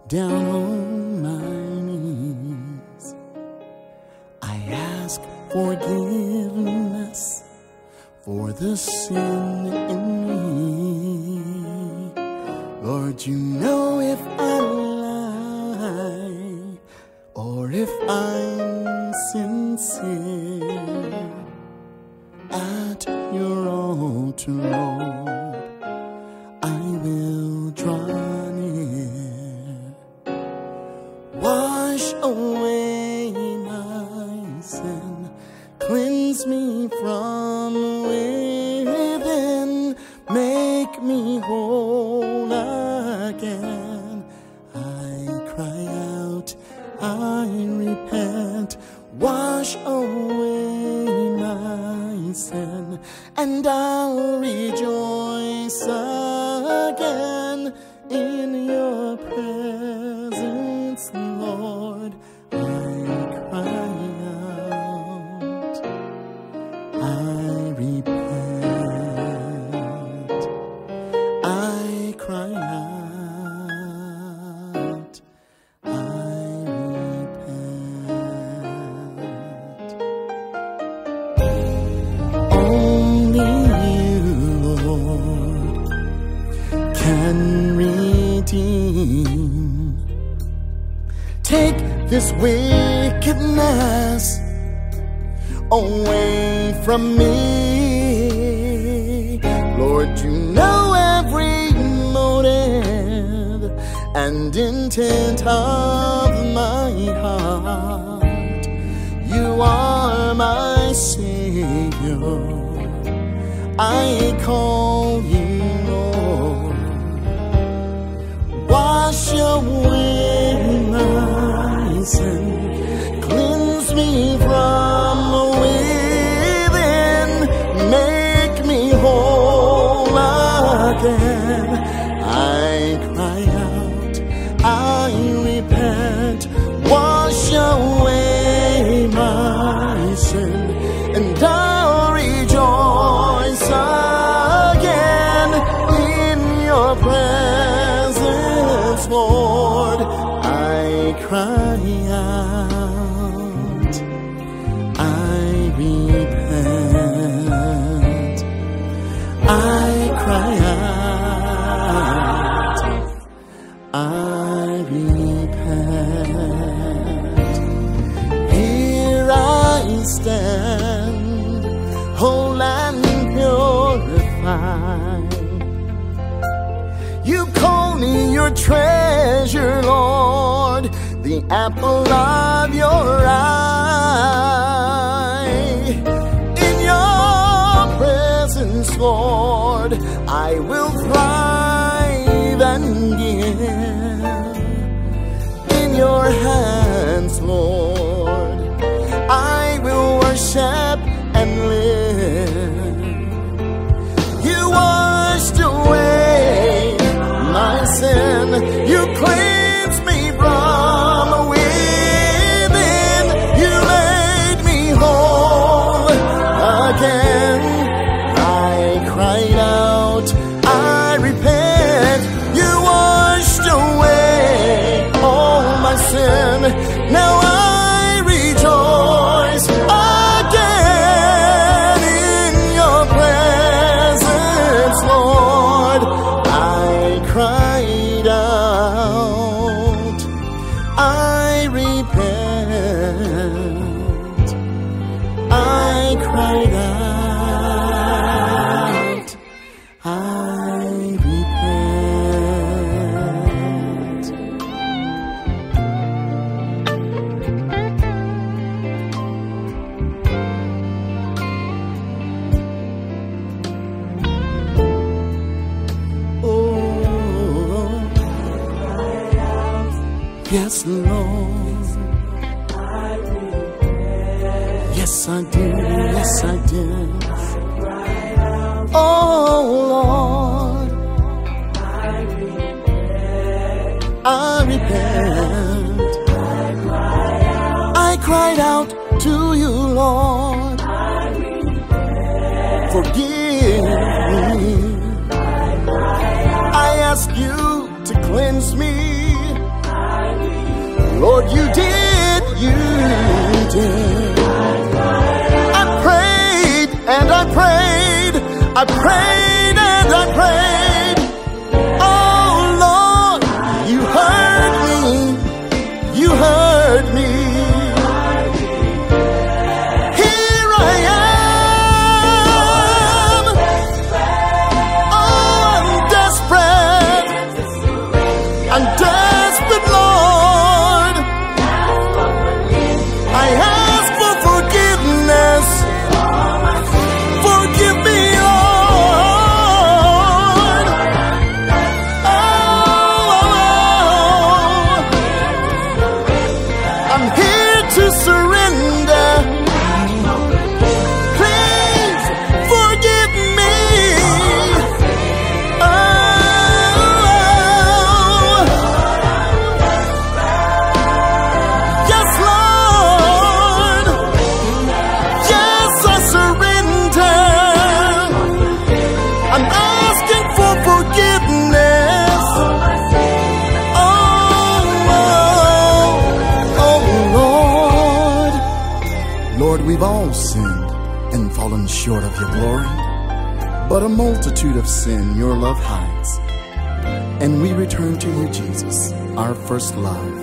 down on my knees. I ask forgiveness for the sin in me. Lord, you know if I lie or if I'm sincere. At your altar, Lord, I will draw near. Wash away my sin, cleanse me from within, make me whole again. I cry out, I repent, wash away my sin, and I'll rejoice again in your presence, Lord. I cry out, I repent, I cry out, I repent. Only you, Lord, can redeem. Take this wickedness away from me. Lord, you know every motive and intent of my heart. You are my Savior, I call you Lord. Wash away my sin, cleanse me from within, make me whole again. I cry out, I repent, wash away my sin, and I'll rejoice again in your presence, Lord. I cry out, I repent, I cry out, I repent. Here I stand, whole and purified. You call me your treasure, Lord, the apple of your eye. In your presence, Lord, I will thrive and give. In your hands, Lord, I will worship and live. You washed away my sin, you cleansed me from within, you made me whole again. I cried out, I repent, you washed away all my sin, now I rejoice again in your presence, Lord. I cried out, I repent, I cried out, I repent. Yes, Lord, yes, I did, yes, I did. Oh, Lord, I repent. I cried out to you, Lord. Forgive me. I ask you to cleanse me. Lord, you did, you did. I prayed and I prayed, I prayed and I prayed. Oh Lord, you heard me, you heard me. Here I am. Oh, I'm desperate. I'm desperate, Lord. I ask for forgiveness. Forgive me, Lord. Oh, I'm here to surrender. Please forgive me. Oh, yes, Lord. Yes, I surrender. I'm asking for forgiveness. Oh, Lord. Lord, we've all sinned and fallen short of your glory, but a multitude of sin your love hides. And we return to you, Jesus, our first love.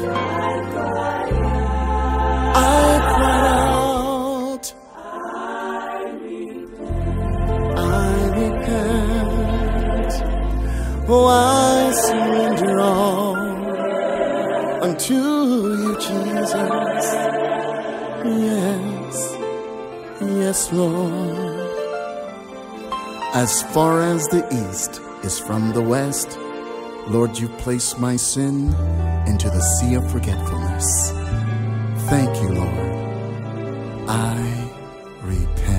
I cry out, I repent. Oh, I surrender all unto you, Jesus. Yes, yes, Lord. As far as the east is from the west, Lord, you placed my sin into the sea of forgetfulness. Thank you, Lord. I repent.